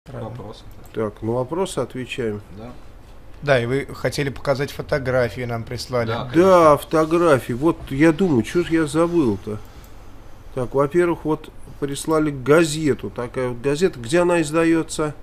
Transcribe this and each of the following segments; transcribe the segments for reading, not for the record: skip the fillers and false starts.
Вопросы. Так, ну вопросы отвечаем. Да. Да, и вы хотели показать фотографии, нам прислали. Да. Да, фотографии. Вот я думаю, что же я забыл-то? Так, во-первых, вот прислали газету. Такая вот газета. Где она издается?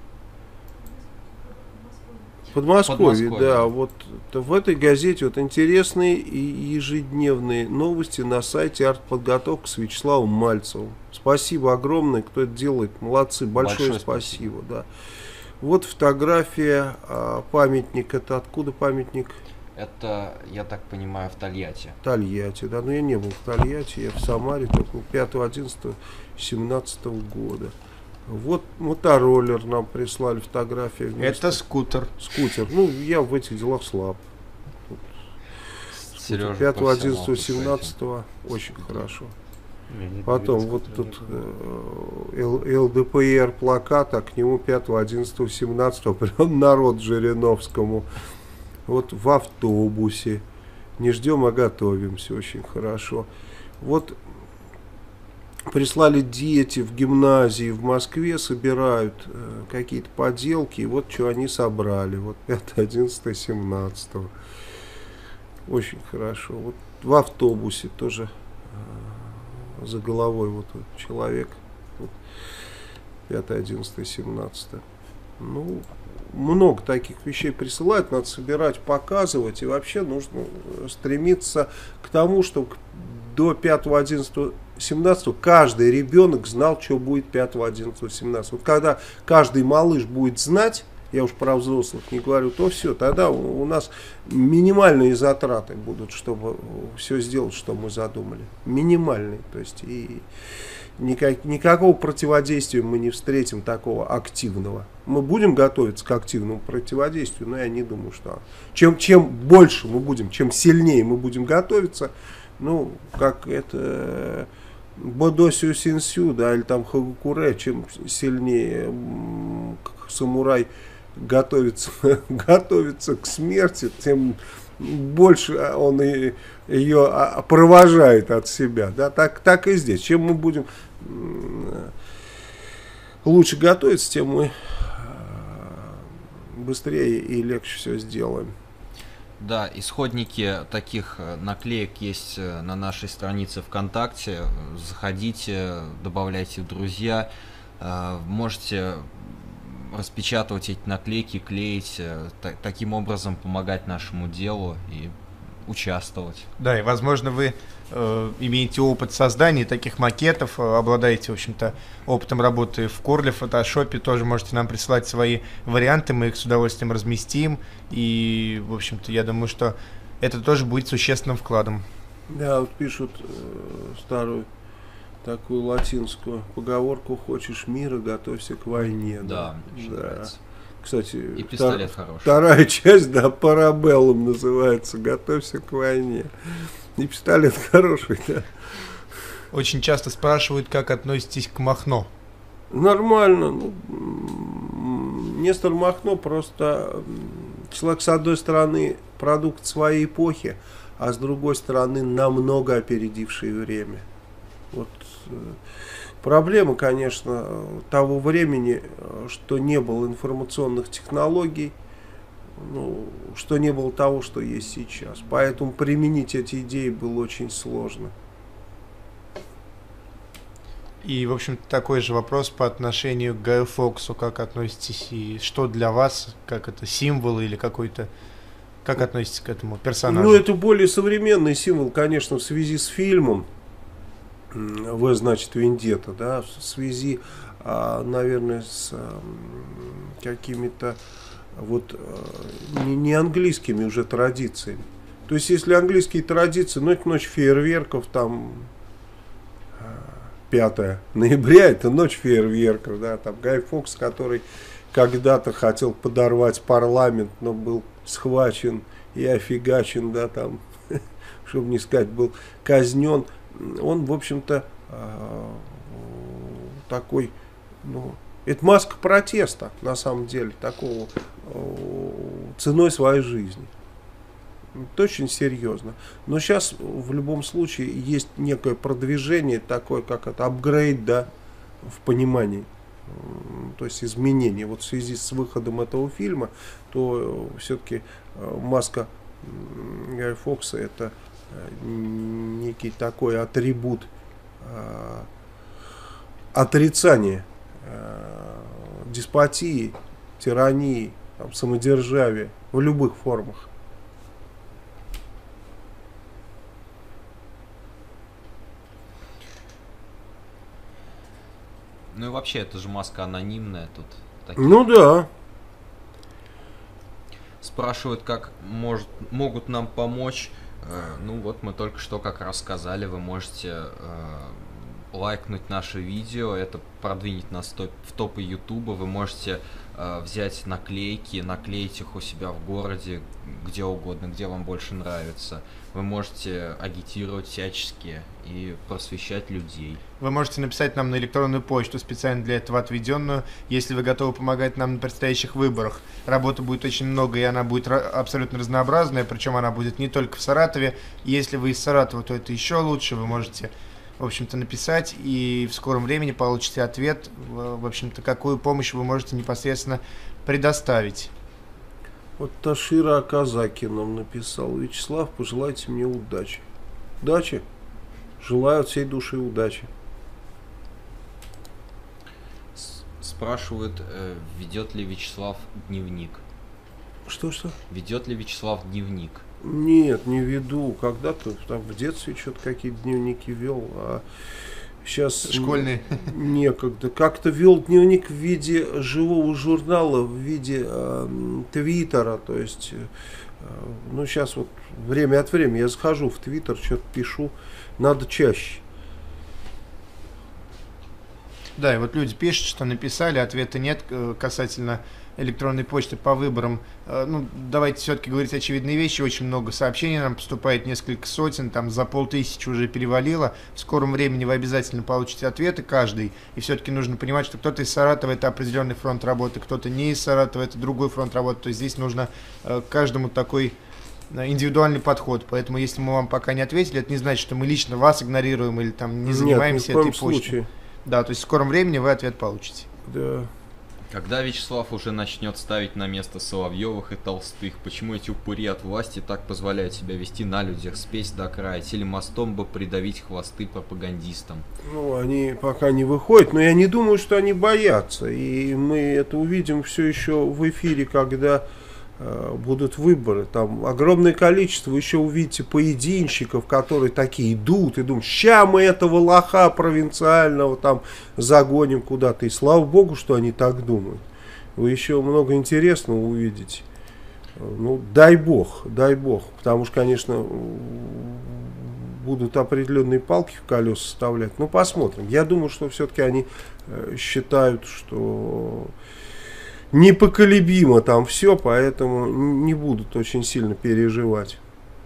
В Подмосковье, да. Вот в этой газете вот интересные и ежедневные новости на сайте «Артподготовка» с Вячеславом Мальцевым. Спасибо огромное, кто это делает. Молодцы, большое спасибо. Да. Вот фотография, памятник. Это откуда памятник? Это, я так понимаю, в Тольятти. Тольятти, да. Но я не был в Тольятти, я в Самаре только 5-11-17 года. Вот мотороллер нам прислали фотографию. Это скутер. Скутер. Ну, я в этих делах слаб. Сережа 5-11-17 очень хорошо. Потом вот тут ЛДПР плакат, а к нему 5-11-17 прям народ Жириновскому. Вот в автобусе. Не ждем, а готовимся. Очень хорошо. Вот прислали дети в гимназии в Москве, собирают какие-то поделки. И вот что они собрали. Вот 5-11-17. Очень хорошо. Вот в автобусе тоже за головой вот человек. Вот 5-11-17. Ну, много таких вещей присылают, надо собирать, показывать. И вообще нужно стремиться к тому, чтобы до 5-11-17 каждый ребенок знал, что будет 5-11-17. Вот когда каждый малыш будет знать, я уж про взрослых не говорю, то все, тогда у нас минимальные затраты будут, чтобы все сделать, что мы задумали. Минимальные. То есть и никакого противодействия мы не встретим такого активного. Мы будем готовиться к активному противодействию, но я не думаю, что... Чем больше мы будем, чем сильнее мы будем готовиться, ну, как это... Бодосю Синсю, да, или там Хагакуре, чем сильнее самурай готовится к смерти, тем больше он ее провожает от себя. Да? Так и здесь. Чем мы будем лучше готовиться, тем мы быстрее и легче все сделаем. Да, исходники таких наклеек есть на нашей странице ВКонтакте. Заходите, добавляйте в друзья. Можете распечатывать эти наклейки, клеить, таким образом помогать нашему делу и участвовать. Да, и возможно вы имеете опыт создания таких макетов, обладаете, в общем-то, опытом работы в Корле, в фотошопе, тоже можете нам присылать свои варианты, мы их с удовольствием разместим, и, в общем-то, я думаю, что это тоже будет существенным вкладом. Да, вот пишут старую такую латинскую поговорку: хочешь мира, готовься к войне. Да, да. Кстати, и пистолет хороший. Вторая часть, да, Парабеллум называется, готовься к войне. И пистолет хороший, да. Очень часто спрашивают, как относитесь к Махно. Нормально. Ну, Нестор Махно просто человек, с одной стороны, продукт своей эпохи, а с другой стороны, намного опередивший время. Вот проблема, конечно, того времени, что не было информационных технологий, ну, что не было того, что есть сейчас. Поэтому применить эти идеи было очень сложно. И, в общем-то, такой же вопрос по отношению к Гаю Фоксу. Как относитесь и что для вас, как это символ или какой-то... Как относитесь к этому персонажу? Ну, это более современный символ, конечно, в связи с фильмом. В, значит, Вендетта, да, в связи, наверное, с какими-то вот не английскими уже традициями. То есть, если английские традиции, ну, это ночь фейерверков, там 5 ноября, это ночь фейерверков, да, там Гай Фокс, который когда-то хотел подорвать парламент, но был схвачен и офигачен, да, там, чтобы не сказать, был казнен. Он, в общем-то, такой, ну, это маска протеста, на самом деле, такого, ценой своей жизни. Это очень серьезно. Но сейчас, в любом случае, есть некое продвижение, такое, как это, апгрейд, да, в понимании то есть изменения. Вот в связи с выходом этого фильма, то все-таки маска Гая Фокса это некий такой атрибут отрицания деспотии, тирании, там, самодержавия в любых формах. Ну и вообще, это же маска анонимная тут. Ну да. Спрашивают, как могут нам помочь. Ну вот мы только что как раз сказали, вы можете лайкнуть наше видео, это продвинет нас в топы Ютуба. Вы можете взять наклейки, наклеить их у себя в городе, где угодно, где вам больше нравится. Вы можете агитировать всячески и просвещать людей. Вы можете написать нам на электронную почту, специально для этого отведенную, если вы готовы помогать нам на предстоящих выборах. Работы будет очень много, и она будет абсолютно разнообразная, причем она будет не только в Саратове. Если вы из Саратова, то это еще лучше. Вы можете, в общем-то, написать, и в скором времени получите ответ, в общем-то, какую помощь вы можете непосредственно предоставить. Вот Ташира Аказаки нам написал: Вячеслав, пожелайте мне удачи. Удачи? Желаю от всей души удачи. Спрашивают, ведет ли Вячеслав дневник. Что? Ведет ли Вячеслав дневник? Нет, не веду. Когда-то там в детстве что-то какие-то дневники вел, а сейчас школьные некогда. Как-то вел дневник в виде живого журнала, в виде твиттера. То есть, ну сейчас вот время от времени я захожу в твиттер, что-то пишу. Надо чаще. Да, и вот люди пишут, что написали, ответа нет касательно электронной почты по выборам. Ну, давайте все-таки говорить очевидные вещи. Очень много сообщений нам поступает, несколько сотен, там за 500 уже перевалило. В скором времени вы обязательно получите ответы каждый. И все-таки нужно понимать, что кто-то из Саратова — это определенный фронт работы, кто-то не из Саратова — это другой фронт работы. То есть здесь нужно каждому такой индивидуальный подход. Поэтому если мы вам пока не ответили, это не значит, что мы лично вас игнорируем или там не занимаемся этой почтой. Да, то есть в скором времени вы ответ получите. Да. Когда Вячеслав уже начнет ставить на место Соловьевых и Толстых? Почему эти упыри от власти так позволяют себя вести на людях, спесь до края, телемостом бы придавить хвосты пропагандистам? Ну, они пока не выходят, но я не думаю, что они боятся. И мы это увидим все еще в эфире, когда будут выборы. Там огромное количество, вы еще увидите поединщиков, которые такие идут и думают: ща мы этого лоха провинциального там загоним куда-то. И слава богу, что они так думают. Вы еще много интересного увидите. Ну, дай бог, потому что, конечно, будут определенные палки в колеса вставлять. Ну, посмотрим. Я думаю, что все-таки они считают, что непоколебимо там все, поэтому не будут очень сильно переживать.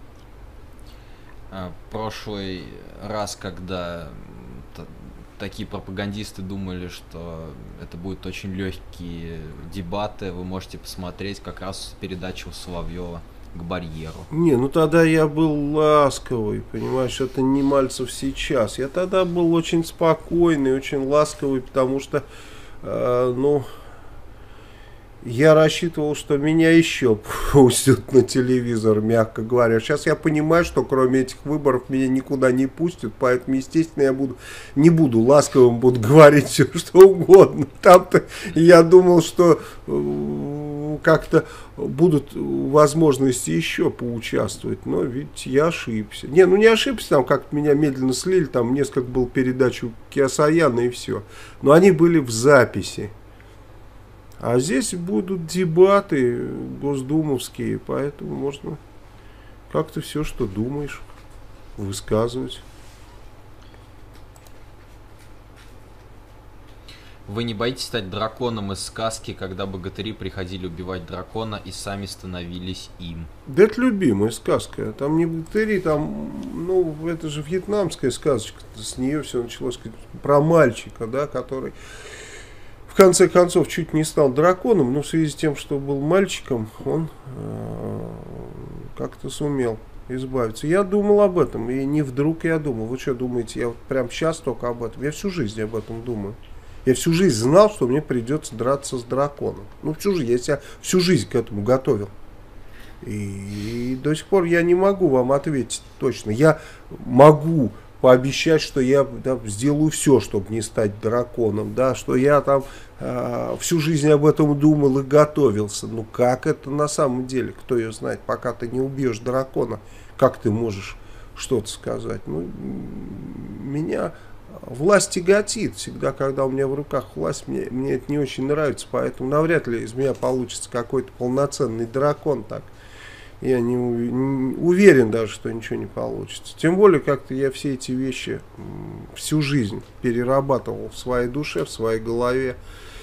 Прошлый раз, когда такие пропагандисты думали, что это будут очень легкие дебаты, вы можете посмотреть как раз передачу Соловьева «К барьеру». Не, ну тогда я был ласковый, понимаешь, это не Мальцев сейчас. Я тогда был очень спокойный, очень ласковый, потому что, ну, я рассчитывал, что меня еще пустят на телевизор, мягко говоря. Сейчас я понимаю, что кроме этих выборов меня никуда не пустят, поэтому, естественно, я не буду ласковым, буду говорить все, что угодно. Там-то я думал, что как-то будут возможности еще поучаствовать, но ведь я ошибся. Не ошибся, там как-то меня медленно слили, там несколько было передач у Киасаяна и все. Но они были в записи. А здесь будут дебаты госдумовские, поэтому можно как-то все, что думаешь, высказывать. Вы не боитесь стать драконом из сказки, когда богатыри приходили убивать дракона и сами становились им? Да это любимая сказка. Там не богатыри, там, ну, это же вьетнамская сказочка. С нее все началось про мальчика, да, который в конце концов чуть не стал драконом, но в связи с тем, что был мальчиком, он как-то сумел избавиться. Я думал об этом, и не вдруг я думал. Вы что думаете, я вот прям сейчас только об этом? Я всю жизнь об этом думаю. Я всю жизнь знал, что мне придется драться с драконом. Ну, всю жизнь. Я себя всю жизнь к этому готовил. И до сих пор я не могу вам ответить точно. Я могу пообещать, что я сделаю все, чтобы не стать драконом, да, что я там всю жизнь об этом думал и готовился. Ну как это на самом деле, кто ее знает, пока ты не убьешь дракона, как ты можешь что-то сказать? Ну, меня власть тяготит всегда, когда у меня в руках власть, мне это не очень нравится, поэтому навряд ли из меня получится какой-то полноценный дракон так. Я не уверен даже, что ничего не получится. Тем более, как-то я все эти вещи всю жизнь перерабатывал в своей душе, в своей голове.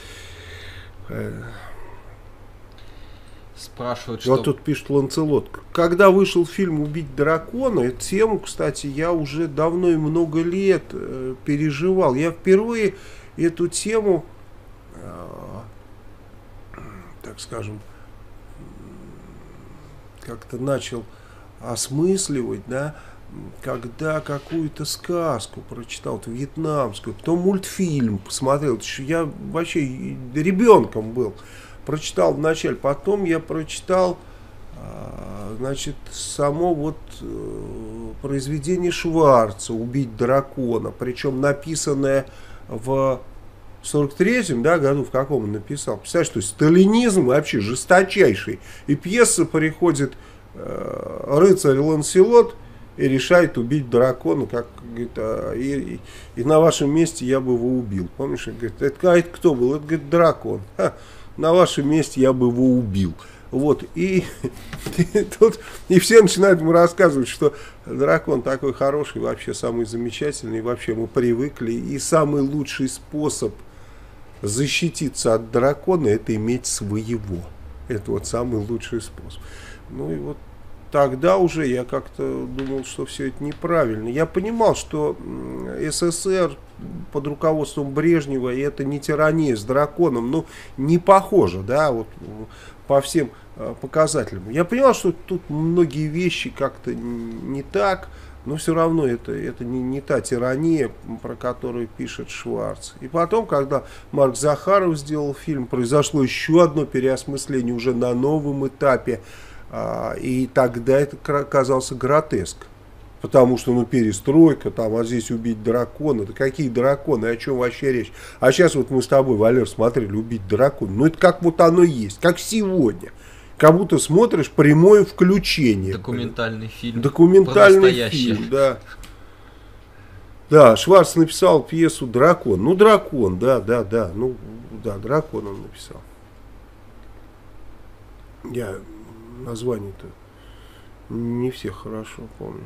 Спрашивают, что... Вот тут пишет Ланцелот. Когда вышел фильм «Убить дракона», эту тему, кстати, я уже давно и много лет переживал. Я впервые эту тему, так скажем, как-то начал осмысливать, да, когда какую-то сказку прочитал, вьетнамскую, потом мультфильм посмотрел. Я вообще ребенком был. Прочитал вначале, потом я прочитал, значит, само вот произведение Шварца «Убить дракона», причем написанное в 43-м, да, году, в каком он написал. Представляешь, что сталинизм вообще жесточайший. И пьеса приходит рыцарь Ланселот и решает убить дракона, как говорит, и на вашем месте я бы его убил. Помнишь? Говорит, это кто был? Это, говорит, дракон. На вашем месте я бы его убил. Вот, и тут и все начинают ему рассказывать, что дракон такой хороший, вообще самый замечательный, вообще мы привыкли, и самый лучший способ защититься от дракона — это иметь своего. Это вот самый лучший способ. Ну и вот тогда уже я как-то думал, что все это неправильно. Я понимал, что СССР под руководством Брежнева — это не тирания с драконом, ну не похоже, да, вот по всем показателям. Я понимал, что тут многие вещи как-то не так, но все равно это не та тирания, про которую пишет Шварц. И потом, когда Марк Захаров сделал фильм, произошло еще одно переосмысление уже на новом этапе. И тогда это казался гротеск. Потому что, ну, перестройка, там, а здесь убить дракона. Да какие драконы, о чем вообще речь? А сейчас вот мы с тобой, Валер, смотрели «Убить дракона». Ну, это как вот оно есть, как сегодня. Как будто смотришь прямое включение. Документальный фильм. Документальный фильм, да. Да, Шварц написал пьесу «Дракон». Ну, дракон, да. Ну, да, дракон он написал. Я название-то не всех хорошо помню.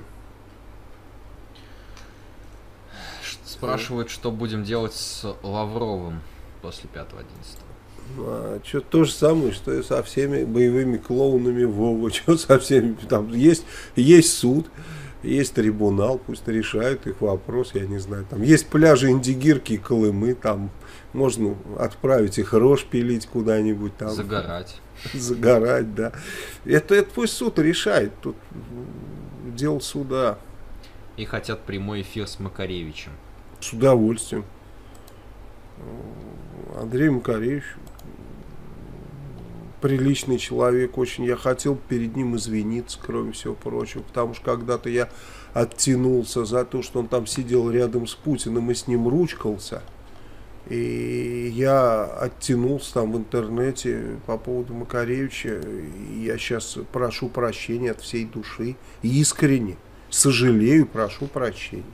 Спрашивают, что будем делать с Лавровым после 5.11. Что то же самое, что и со всеми боевыми клоунами Вова. Что со всеми? Там есть суд, есть трибунал, пусть решают их вопрос, я не знаю. Там есть пляжи Индигирки и Колымы, там можно отправить их рожь пилить куда-нибудь. Там, загорать, да. Это пусть суд решает. Тут дело суда. И хотят прямой эфир с Макаревичем. С удовольствием. Андрей Макаревич приличный человек очень. Я хотел перед ним извиниться, кроме всего прочего, потому что когда-то я оттянулся за то, что он там сидел рядом с Путиным и с ним ручкался. И я оттянулся там в интернете по поводу Макаревича. И я сейчас прошу прощения от всей души. Искренне. Сожалею, прошу прощения.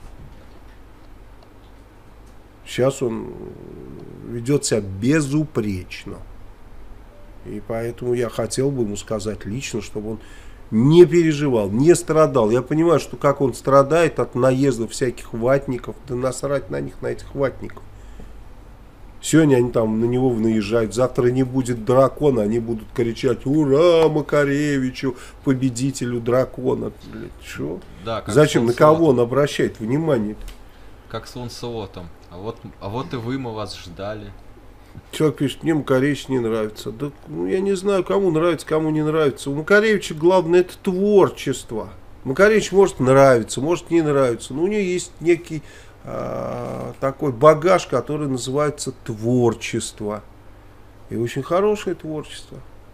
Сейчас он ведет себя безупречно. И поэтому я хотел бы ему сказать лично, чтобы он не переживал, не страдал. Я понимаю, что как он страдает от наездов всяких ватников, да насрать на них, на этих ватников. Сегодня они там на него наезжают, завтра не будет дракона, они будут кричать: «Ура Макаревичу, победителю дракона!» Что? Да, зачем, на кого он обращает внимание? Как с Ланселотом. А вот и вы, мы вас ждали. Человек пишет: мне Макаревич не нравится. Да, ну, я не знаю, кому нравится, кому не нравится. У Макаревича главное — это творчество. Макаревич может нравиться, может не нравиться, но у него есть некий такой багаж, который называется творчество. И очень хорошее творчество.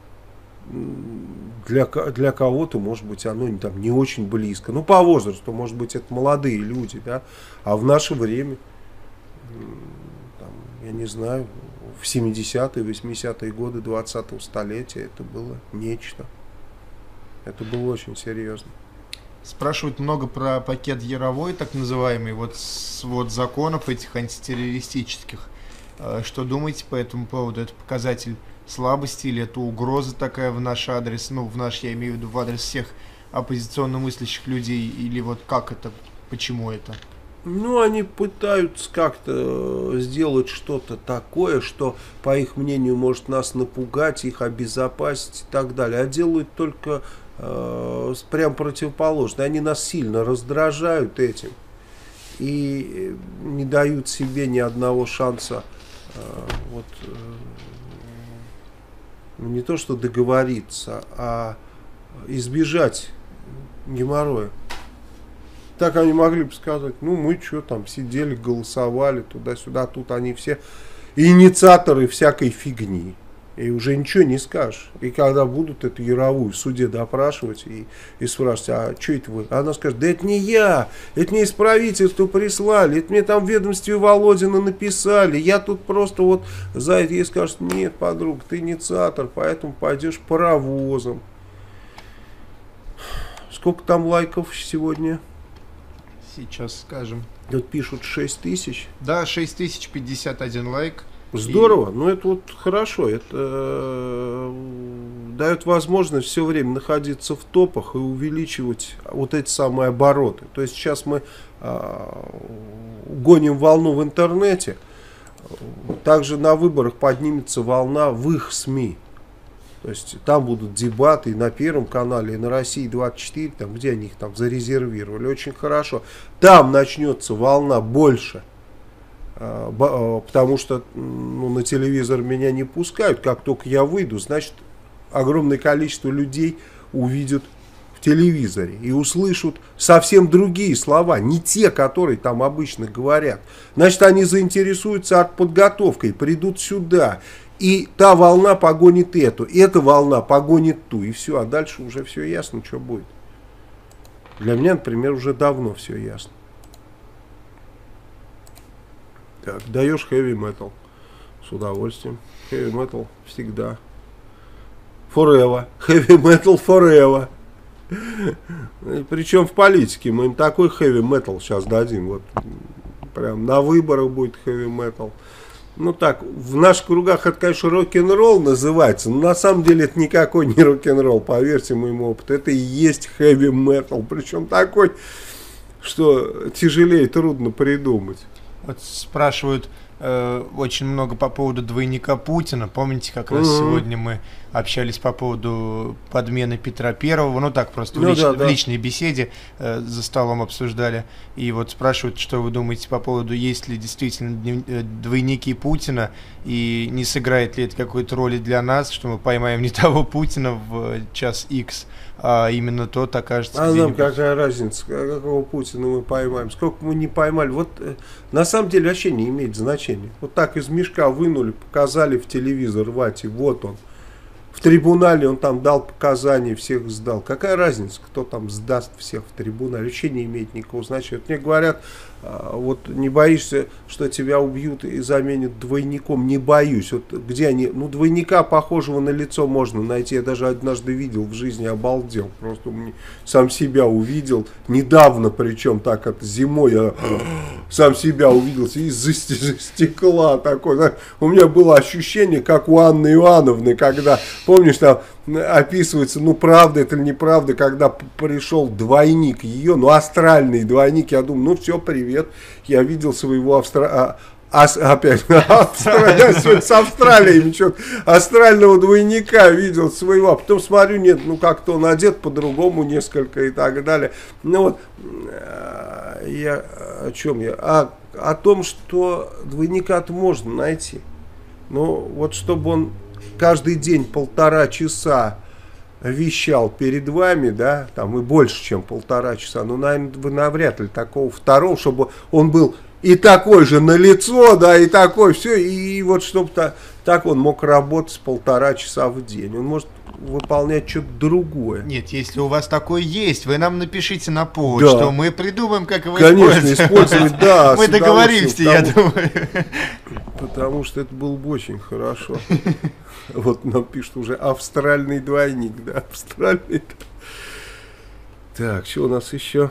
Для кого-то, может быть, оно там не очень близко. Ну, по возрасту, может быть, это молодые люди, да. А в наше время, там, я не знаю, в 70-е, 80-е годы 20-го столетия это было нечто. Это было очень серьезно. Спрашивают много про пакет Яровой, так называемый, вот законов этих антитеррористических. Что думаете по этому поводу? Это показатель слабости или это угроза такая в наш адрес? Ну, в наш, я имею в виду, в адрес всех оппозиционно мыслящих людей. Или вот как это, почему это? Ну, они пытаются как-то сделать что-то такое, что, по их мнению, может нас напугать, их обезопасить и так далее. А делают только прям противоположно. Они нас сильно раздражают этим и не дают себе ни одного шанса не то что договориться, а избежать геморроя. Так они могли бы сказать, ну мы что там сидели, голосовали туда-сюда, а тут они все инициаторы всякой фигни. И уже ничего не скажешь. И когда будут эту Яровую в суде допрашивать и спрашивать, а что это вы? Она скажет, да это не я, это мне из правительства прислали, это мне там в ведомстве Володина написали, я тут просто вот за это. Ей скажут, нет, подруга, ты инициатор, поэтому пойдешь паровозом. Сколько там лайков сегодня? Сейчас скажем. Тут пишут 6000. Да, 6051 лайк. Здорово, ну это вот хорошо, это дает возможность все время находиться в топах и увеличивать вот эти самые обороты. То есть сейчас мы гоним волну в интернете, также на выборах поднимется волна в их СМИ. То есть там будут дебаты и на Первом канале, и на России-24, там, где они их там зарезервировали, очень хорошо. Там начнется волна больше. Потому что на телевизор меня не пускают. Как только я выйду, значит, огромное количество людей увидят в телевизоре и услышат совсем другие слова, не те, которые там обычно говорят. Значит, они заинтересуются артподготовкой, придут сюда. И та волна погонит эту, эта волна погонит ту. И все, а дальше уже все ясно, что будет. Для меня, например, уже давно все ясно. Так, даешь heavy metal. С удовольствием. Heavy metal всегда. Forever. Heavy metal forever. Причем в политике мы им такой heavy metal сейчас дадим. Вот прям на выборах будет heavy metal. Ну так, в наших кругах это, конечно, рок-н-ролл называется, но на самом деле это никакой не рок-н-ролл, поверьте моему опыту. Это и есть heavy metal. Причем такой, что тяжелее трудно придумать. Вот спрашивают очень много по поводу двойника Путина. Помните, как раз сегодня мы общались по поводу подмены Петра Первого. Ну так, просто в личной беседе за столом обсуждали. И вот спрашивают, что вы думаете по поводу, есть ли действительно двойники Путина, и не сыграет ли это какой-то роли для нас, что мы поймаем не того Путина в час X, а именно тот окажется где-нибудь. А нам какая разница, какого Путина мы поймаем, сколько мы не поймали. Вот на самом деле вообще не имеет значения. Вот так из мешка вынули, показали в телевизор, Вати, вот он. В трибунале он там дал показания, всех сдал. Какая разница, кто там сдаст всех в трибунале? Вообще не имеет никакого значения. Вот мне говорят, вот не боишься, что тебя убьют и заменят двойником? Не боюсь. Вот где они? Ну, двойника похожего на лицо можно найти. Я даже однажды видел в жизни, обалдел. Просто сам себя увидел. Недавно, причем так это зимой я сам себя увидел из-за стекла такой. У меня было ощущение, как у Анны Иоанновны, когда, помнишь, там описывается, ну правда это или неправда, когда пришел двойник ее, ну астральный двойник, я думаю, ну все, привет, я видел своего опять сегодня с Австралией ничего, астрального двойника видел своего, а потом смотрю, нет, ну как-то он одет по-другому несколько и так далее. Ну вот, я о чем я? О том, что двойника-то можно найти. Но вот чтобы он каждый день 1,5 часа вещал перед вами, да, там и больше, чем 1,5 часа, ну, наверное, вы навряд ли такого второго, чтобы он был и такой же на лицо, да, и такой, все, и вот чтобы так он мог работать 1,5 часа в день. Он может выполнять что-то другое. Нет, если у вас такое есть, вы нам напишите на почту, Да. мы придумаем, как его Конечно, использовать, да. Мы с договоримся, я удовольствием, думаю. потому что это было бы очень хорошо. Вот нам пишут уже австральный двойник, да, австральный. Так, что у нас еще?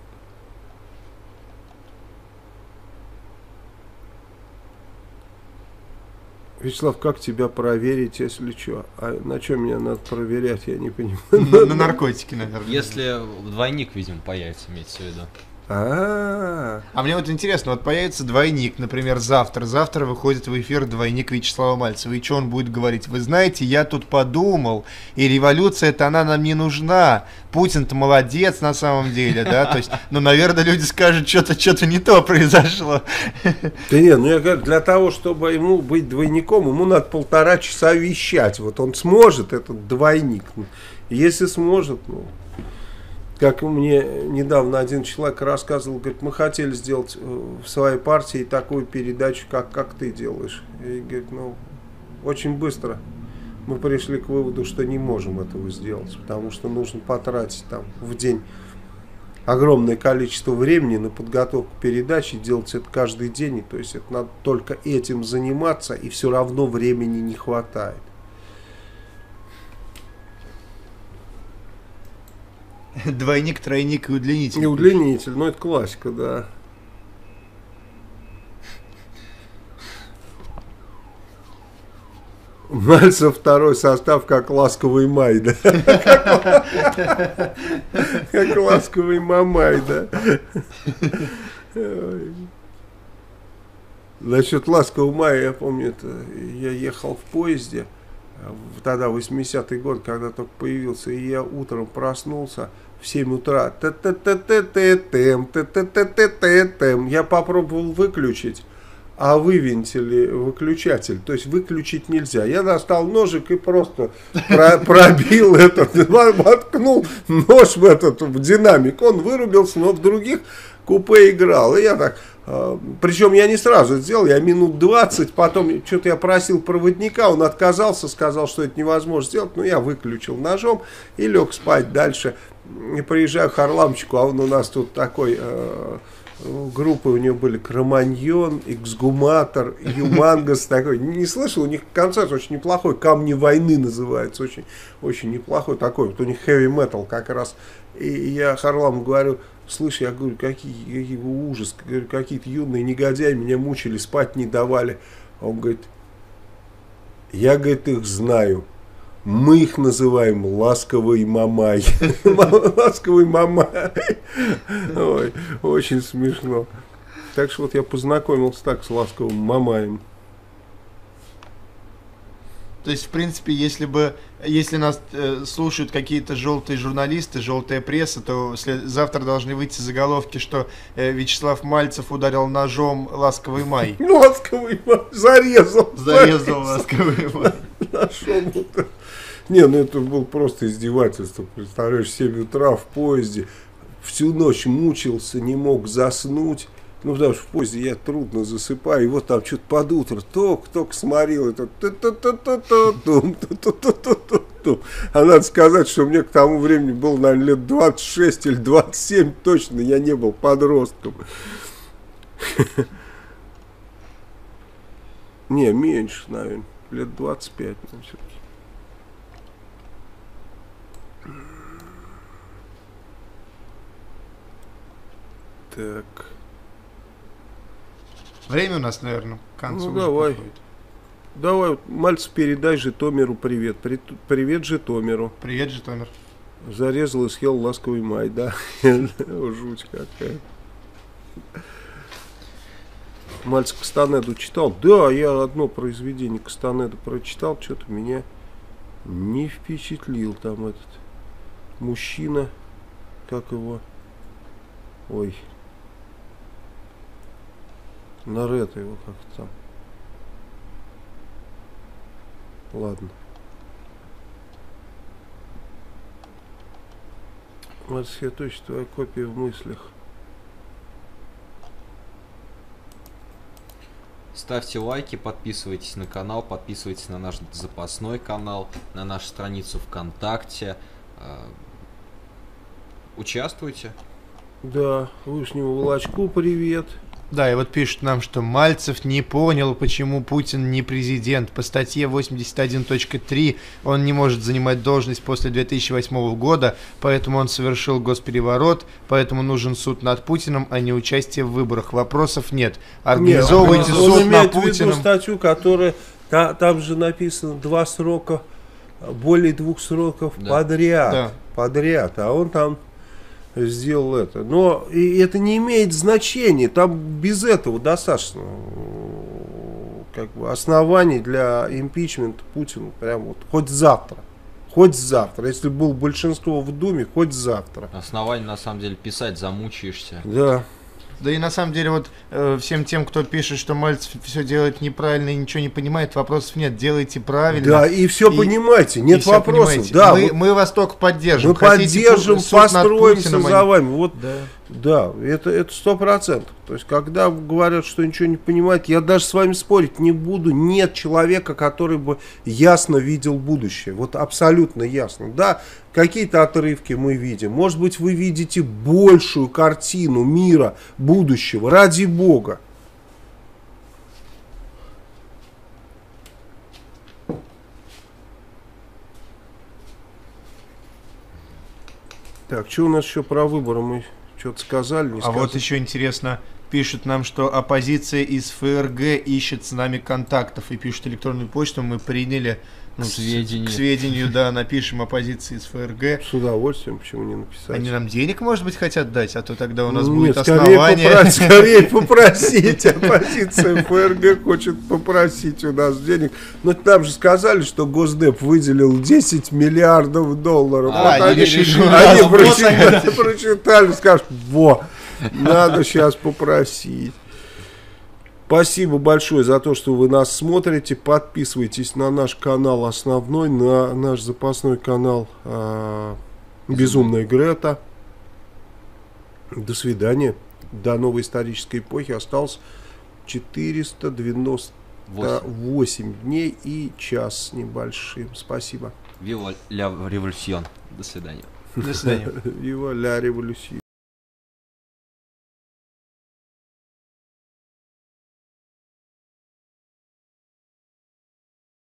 Вячеслав, как тебя проверить, если что? А на чем меня надо проверять, я не понимаю. На наркотики, наверное. Если двойник, видимо, появится, имеется в виду. А, А мне вот интересно, вот появится двойник, например, завтра. Завтра выходит в эфир двойник Вячеслава Мальцева. И что он будет говорить? Вы знаете, я тут подумал, и революция-то она нам не нужна. Путин-то молодец на самом деле, да? То есть, ну, наверное, люди скажут, что-то не то произошло. да нет, ну я говорю, для того, чтобы ему быть двойником, ему надо 1,5 часа вещать. Вот он сможет, этот двойник. Если сможет, ну... Как мне недавно один человек рассказывал, говорит, мы хотели сделать в своей партии такую передачу, как ты делаешь. И говорит, ну, очень быстро мы пришли к выводу, что не можем этого сделать, потому что нужно потратить там в день огромное количество времени на подготовку передачи, делать это каждый день, и, то есть это надо только этим заниматься, и все равно времени не хватает. Двойник, тройник и удлинитель. И удлинитель, ну это классика, да. Мальцев второй состав, как ласковый май, да. Как ласковый мамай, да. Насчет ласкового мая, я помню, это я ехал в поезде, тогда 80-й год, когда только появился, и я утром проснулся в 7 утра. Я попробовал выключить, а вывинтили выключатель. То есть выключить нельзя. Я достал ножик и просто пробил этот, воткнул нож в динамик. Он вырубился, но в других купе играл. И я так... Причем я не сразу это сделал, я минут 20, потом что-то я просил проводника, он отказался, сказал, что это невозможно сделать, но я выключил ножом и лег спать дальше. И приезжаю к Харламчику, а он у нас тут такой, группы у него были Кроманьон, Эксгуматор, Юмангос такой, не слышал, у них концерт очень неплохой, Камни войны называется, очень, очень неплохой такой, вот у них heavy metal как раз. И я Харламу говорю, слышь, я говорю, какие ужас, говорю, какие-то юные негодяи меня мучили, спать не давали. Он говорит, я, говорит, их знаю. Мы их называем ласковый мамай. Ласковый мамай. Ой, очень смешно. Так что вот я познакомился так с ласковым мамаем. То есть, в принципе, если нас слушают какие-то желтые журналисты, желтая пресса, то завтра должны выйти заголовки, что Вячеслав Мальцев ударил ножом ласковый май. Ласковый май. Зарезал ласковый май. Нашел вот. Не, ну это было просто издевательство. Представляешь, 7 утра в поезде, всю ночь мучился, не мог заснуть. Ну, потому что в поезде я трудно засыпаю, и вот там что-то под утро, только сморил, это а надо сказать, что мне к тому времени было, наверное, лет 26 или 27 точно, я не был подростком. Не, меньше, наверное, лет 25, наверное, все-таки. Так. Время у нас, наверное, к концу. Ну, давай. Подходит. Давай, Мальцев, передай Житомиру привет. Привет Житомиру. Привет, Житомир. Зарезал и съел ласковый май, да? Жуть какая. Мальцев Кастанеду читал? Да, я одно произведение Кастанеду прочитал, что-то меня не впечатлил там этот мужчина, как его, ой, Нарета его как-то там. Ладно. Вот я точно твоя копия в мыслях. ставьте лайки, подписывайтесь на канал, подписывайтесь на наш запасной канал, на нашу страницу ВКонтакте. Участвуйте. Да, Вышнему Волочку привет. Да, и вот пишут нам, что Мальцев не понял, почему Путин не президент. По статье 81.3 он не может занимать должность после 2008 года, поэтому он совершил госпереворот, поэтому нужен суд над Путиным, а не участие в выборах. Вопросов нет. Организовывайте он суд над имеет в виду Путиным. статью, которая... Там же написано 2 срока, более 2 сроков подряд. Да. Подряд, а он там сделал это. Но и это не имеет значения. Там без этого достаточно как бы оснований для импичмента Путина. Прям вот хоть завтра. Хоть завтра. Если было большинство в Думе, хоть завтра. Оснований на самом деле писать замучаешься. Да. Да и на самом деле вот всем тем, кто пишет, что Мальцев все делает неправильно и ничего не понимает, вопросов нет. Делайте правильно. Да, и все понимаете, нет все вопросов. понимаете. Да, мы вас только поддержим. мы поддержим, суд над построимся Путиным, за вами. Вот, Да. да, это 100%. То есть, когда говорят, что ничего не понимают, я даже с вами спорить не буду. Нет человека, который бы ясно видел будущее. Вот абсолютно ясно. Да, какие-то отрывки мы видим. Может быть, вы видите большую картину мира, будущего. Ради Бога. Так, что у нас еще про выборы? Мы что-то сказали, не сказали. А вот еще интересно, пишут нам, что оппозиция из ФРГ ищет с нами контактов и пишут электронную почту, мы приняли К сведению. К сведению, да, напишем оппозиции из ФРГ. С удовольствием, почему не написать? Они нам денег, может быть, хотят дать, а то тогда у нас Нет, будет основание. Скорее попросить. Оппозиция ФРГ хочет попросить у нас денег. Но там же сказали, что Госдеп выделил 10 миллиардов долларов. А, Вот они решили, они прочитали, скажут, надо сейчас попросить. Спасибо большое за то, что вы нас смотрите. Подписывайтесь на наш канал основной, на наш запасной канал «Безумная Грета». До свидания. До новой исторической эпохи осталось 498 дней и час с небольшим. Спасибо. Вива ля революцион. До свидания. До свидания. Вива ля революция.